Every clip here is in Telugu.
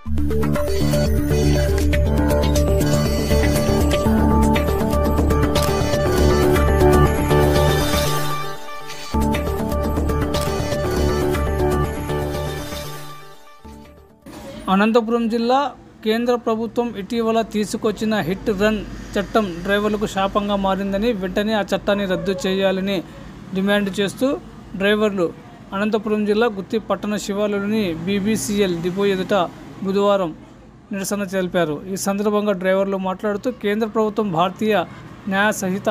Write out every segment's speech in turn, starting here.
అనంతపురం జిల్లా కేంద్ర ప్రభుత్వం ఇటీవల తీసుకొచ్చిన హిట్ రన్ చట్టం డ్రైవర్లకు శాపంగా మారిందని, వెంటనే ఆ చట్టాన్ని రద్దు చేయాలని డిమాండ్ చేస్తూ డ్రైవర్లు అనంతపురం జిల్లా గుత్తి పట్టణ శివారులోని BBCL డిపో ఎదుట బుధవారం నిరసన తెలిపారు. ఈ సందర్భంగా డ్రైవర్లు మాట్లాడుతూ కేంద్ర ప్రభుత్వం భారతీయ న్యాయ సంహిత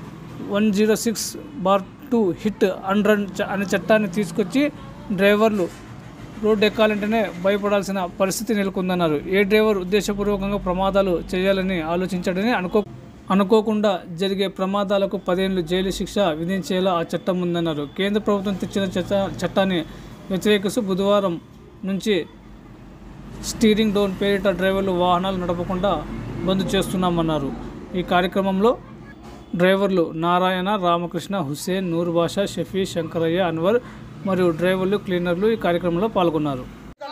106/2 హిట్ అండ్ రన్ అనే చట్టాన్ని తీసుకొచ్చి డ్రైవర్లు రోడ్డు ఎక్కాలంటేనే భయపడాల్సిన పరిస్థితి నెలకొందన్నారు. ఏ డ్రైవర్ ఉద్దేశపూర్వకంగా ప్రమాదాలు చేయాలని ఆలోచించాడని, అనుకోకుండా జరిగే ప్రమాదాలకు 10 ఏళ్లు జైలు శిక్ష విధించేలా ఆ చట్టం ఉందన్నారు. కేంద్ర ప్రభుత్వం తెచ్చిన చట్టాన్ని వ్యతిరేకిస్తూ బుధవారం నుంచి స్టీరింగ్ డౌన్ పేరిట డ్రైవర్లు వాహనాలు నడపకుండా బంద్ చేస్తున్నామన్నారు. ఈ కార్యక్రమంలో డ్రైవర్లు నారాయణ, రామకృష్ణ, హుస్సేన్, నూర్ బాషా, షఫీ, శంకరయ్య, అన్వర్ మరియు డ్రైవర్లు, క్లీనర్లు ఈ కార్యక్రమంలో పాల్గొన్నారు.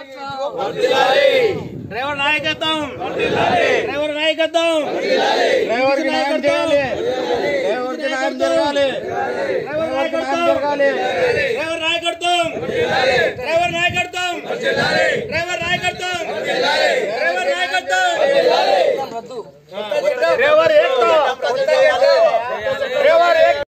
డ్రైవర్ నాయకత్వం, డ్రైవర్ నాయకత్వం, డ్రైవర్ కి న్యాయం జరగాలి, డ్రైవర్ కి న్యాయం జరగాలి, డ్రైవర్ నాయకత్వం, డ్రైవర్ నాయకత్వం, డ్రైవర్ నాయకత్వం, డ్రైవర్ నాయకత్వం, డ్రైవర్ నాయకత్వం, డ్రైవర్ ఏకతా, డ్రైవర్ ఏక్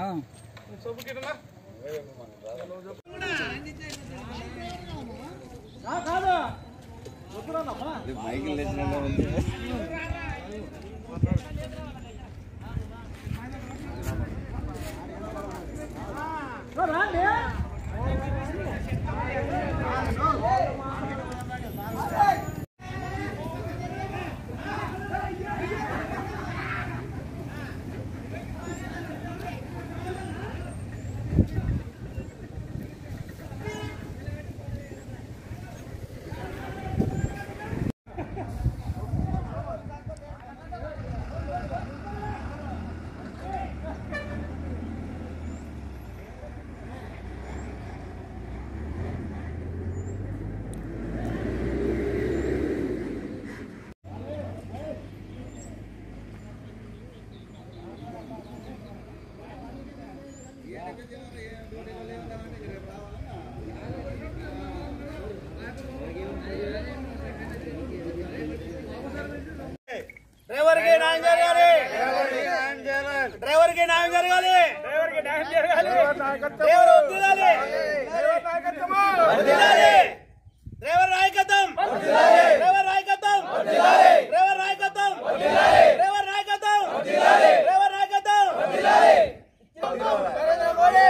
డ్రైవర్ కి న్యాయం జరగాలి, డ్రైవర్ కి న్యాయం జరగాలి, డ్రైవర్ కి న్యాయం జరగాలి, డ్రైవర్ వదిలాలి, డ్రైవర్ నాయకత్వం వదిలాలి, డ్రైవర్ నాయకత్వం వదిలాలి, డ్రైవర్ నాయకత్వం వదిలాలి, డ్రైవర్ నాయకత్వం వదిలాలి, డ్రైవర్ నాయకత్వం వదిలాలి, డ్రైవర్ నాయకత్వం వదిలాలి. నరేంద్ర మోడీ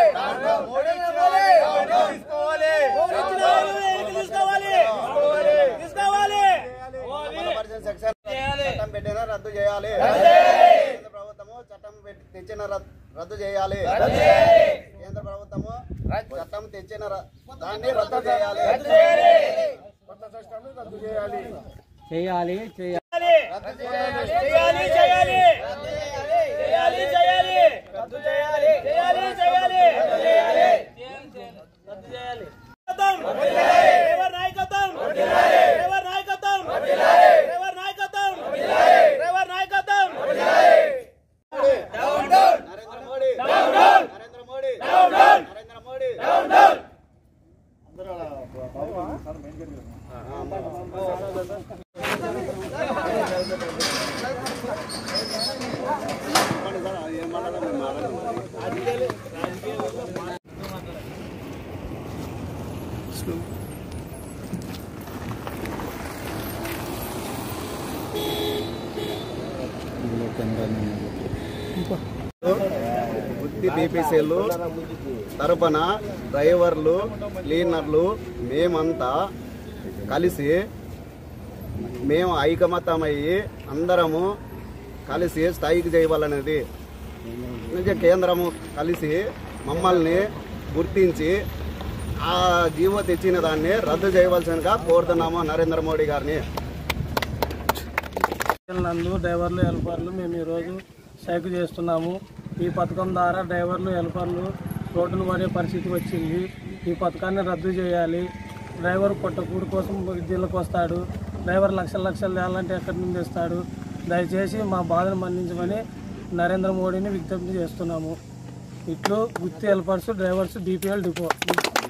తీసుకోవాలి, తీసుకోవాలి, తీసుకోవాలి, చట్టం పెట్టిన రద్దు చేయాలి, కేంద్ర ప్రభుత్వము చట్టం తెచ్చిన రద్దు చేయాలి, కేంద్ర ప్రభుత్వము చట్టం తెచ్చిన దాన్ని రద్దు చేయాలి, కొత్త చట్టం రద్దు చేయాలి, చేయాలి చేయాలి రద్దు చేయాలి, చేయాలి చేయాలి చేయాలి చేయాలి రద్దు చేయాలి, చేయాలి చేయాలి రద్దు చేయాలి, రద్దు చేయాలి. డ్రైవర్ నాయకత్వం, డ్రైవర్ నాయకత్వం, డ్రైవర్ నాయకత్వం, డ్రైవర్ నాయకత్వం, down down Narendra Modi, down down Narendra Modi, down down Narendra Modi, down down. Gutti BBCL తరపున డ్రైవర్లు, క్లీనర్లు మేమంతా కలిసి మేము ఐకమత్యమయ్యి అందరము కలిసి స్ట్రైక్ చేయవాలనేది. కేంద్రము కలిసి మమ్మల్ని గుర్తించి ఆ జీవో తెచ్చిన దాన్ని రద్దు చేయవలసినగా కోరుతున్నాము నరేంద్ర మోడీ గారిని. డ్రైవర్లు, హెల్పర్లు మేము ఈరోజు స్ట్రైక్ చేస్తున్నాము. ఈ పథకం ద్వారా డ్రైవర్లు, హెల్పర్లు రోడ్డును పడే పరిస్థితి వచ్చింది. ఈ పథకాన్ని రద్దు చేయాలి. డ్రైవర్ పొట్టకూడు కోసం విద్యలకు వస్తాడు, డ్రైవర్ లక్షలు తేవాలంటే ఎక్కడి నుంచి తెస్తాడు? దయచేసి మా బాధను మన్నించమని నరేంద్ర మోడీని విజ్ఞప్తి చేస్తున్నాము. ఇట్లు Gutti helpers drivers BPL depot.